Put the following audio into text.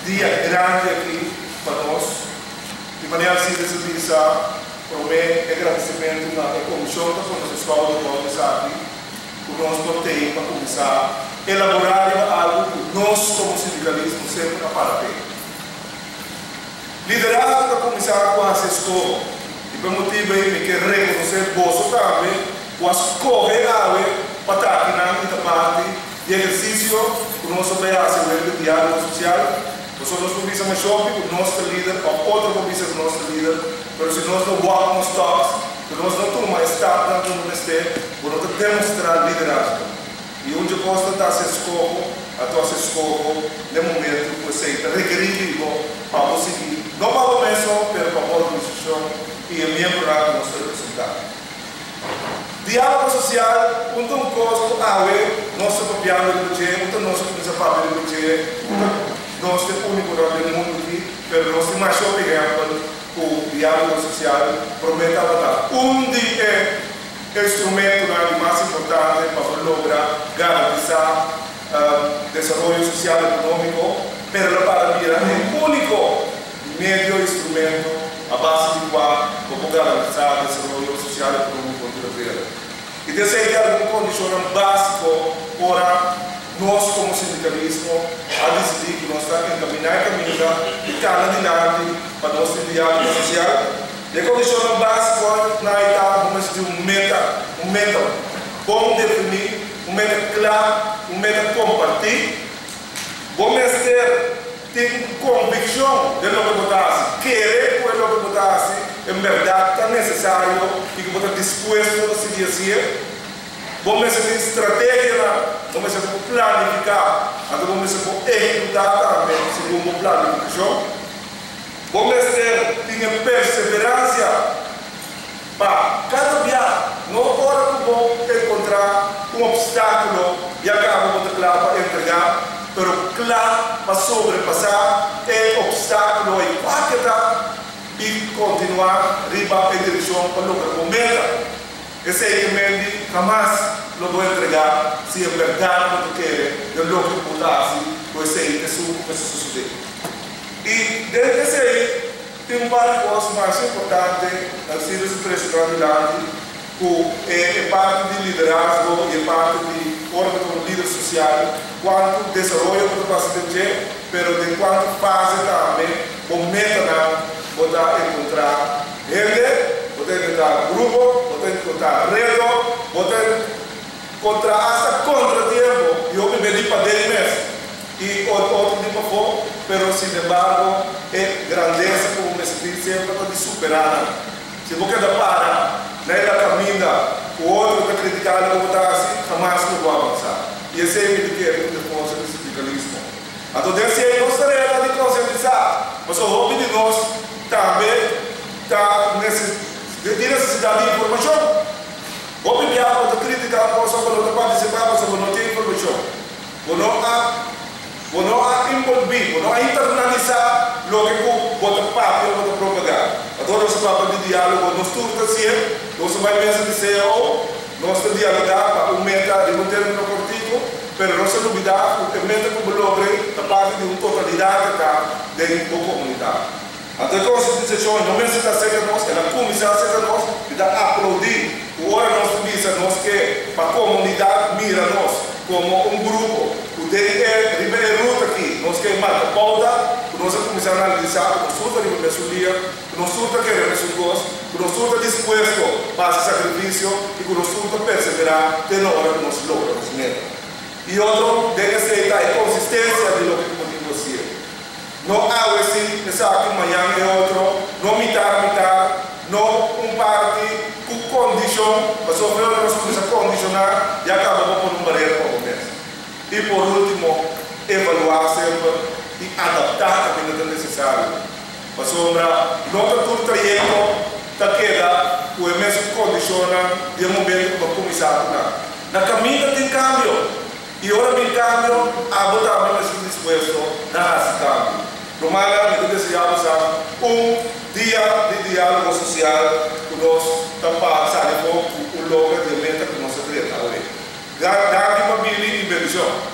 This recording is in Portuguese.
dia grande aqui para nós. De maneira assim, de serviço, promete agradecimento na comissão da nossa escola de começar aqui, que nós temos para começar a elaborar algo que nós, como sindicalismo, sempre aparatemos. Liderazgo para começar com essa escola, e por motivo aí que reconhecer bolso também, com as correr para estar aqui na parte de exercício, que nós também fazemos o diálogo social. Nós começamos a shopping, o nosso líder, ou outra começa o nosso líder, mas se nós não vamos stocks, se nós não tomamos estado dentro do ministério, nós temos que demonstrar liderazgo. E onde eu posso estar se escopo, a tua se escopo, no momento, você está requerido para conseguir, não para o mesmo, mas para a organização e a melhorar o nosso resultado. Diálogo social, um custo, nós copiamos o budget, nós começamos a fazer o budget, nós temos o único do mundo aqui, mas nós temos mais shopping o diálogo social, promete dar dia é o instrumento mais importante para lograr garantir desenvolvimento social e econômico, mas para mim é o único meio instrumento a base do qual vamos garantir desenvolvimento social e econômico brasileiro. E desse é algum condicionante básico para nós, como sindicalismo, a decidir que nós estamos encaminhando e cada adiante para nós ter diálogo social. E a condição básica na etapa de um meta bom definir, um meta claro, um meta compartilhar. Vamos ter convicção de lo que votasse, querer que lo que votasse, em verdade, é necessário e que você está disposto a seguir assim. Vamos ter estratégia, vamos planificar, vamos executar também segundo planificação. Vamos ter perseverança para cada dia, não hora que vou encontrar um obstáculo e acaba com para entregar, mas claro para sobrepassar o obstáculo e qualquer e continuar riba em direção para o meta. Esse é o que jamais lo vou entregar se é verdade que quer, de lo que mudasse, pois é isso que suceder. E dentro aí tem várias coisas mais importantes, assim, desse trecho grande, que é parte de liderazgo e é parte de órgão líder social, quanto desenvolve o capacete, mas de quanto fase também, o meta não botar encontrar gente, botar encontrar grupo, botar encontrar reto, botar encontrar hasta contratempo, e eu me pedi para dele mesmo. E outro tipo de fogo, mas sin embargo, é grandeza, como me senti sempre, para superar. Se você não para, não caminha, o outro está criticando como está assim, jamais não vai avançar. E esse é o que é a resposta do sindicalismo. Então, desse aí, nós estaremos de conscientizar, mas o hobby de nós também está de necessidade de informação. Vou enviar para criticar, para não participar, para não ter informação. Não há envolver, não há internalizar o que bota papel, bota propaganda. Então, nós vamos de diálogo, nós tudo assim, nós vamos pensar de ser nós temos dialogar para o meta de um termo cortico, mas não se duvidar que o meta como logre da parte de uma totalidade dentro da comunidade. Então, a conscientização não necessita ser nós, ela começa a ser nós, e dá aplaudir. Agora nós dizemos que para a comunidade mira nós como um grupo. O DE Ribeiro aqui, nós que marca pauta, nós começamos a analisar, nós surta de mesuria, nós surta queremos pessoas, nós surta disposto para esse sacrifício e nós surta perseverar até na hora que nós logramos metas. E outro, deve aceitar a consistência de lo que podemos dizer. Não há esse, essa aqui amanhã é outro, não mitar, não parte com condição, mas só que nós começamos a condicionar e acabamos por uma barreira para o começo. E por último, evaluar sempre e adaptar a medida necessária. Mas sombra, nota todo trajeto da queda, o mesmo condiciona de um momento para começar a tornar. Na caminha tem cambio, e hora tem cambio, a botar mais disposto na raça cambio. Tomara que desejamos dia de diálogo social que nós estamos fazendo o logo de meta que nós temos. Grande família e bendição.